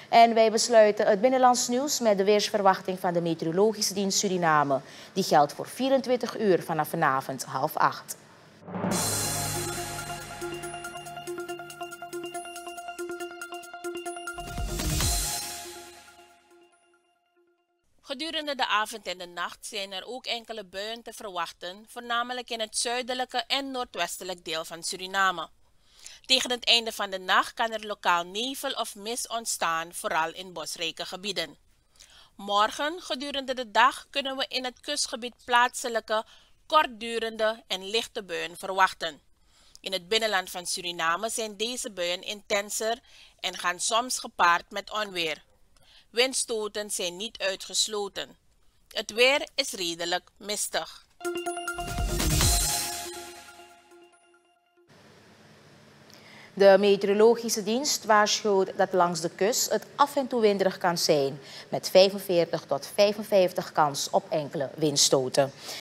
En wij besluiten het binnenlands nieuws met de weersverwachting van de Meteorologische Dienst Suriname. Die geldt voor 24 uur vanaf vanavond 7:30. Gedurende de avond en de nacht zijn er ook enkele buien te verwachten, voornamelijk in het zuidelijke en noordwestelijk deel van Suriname. Tegen het einde van de nacht kan er lokaal nevel of mist ontstaan, vooral in bosrijke gebieden. Morgen, gedurende de dag, kunnen we in het kustgebied plaatselijke, kortdurende en lichte buien verwachten. In het binnenland van Suriname zijn deze buien intenser en gaan soms gepaard met onweer. Windstoten zijn niet uitgesloten. Het weer is redelijk mistig. De meteorologische dienst waarschuwt dat langs de kust het af en toe winderig kan zijn, met 45 tot 55 kans op enkele windstoten.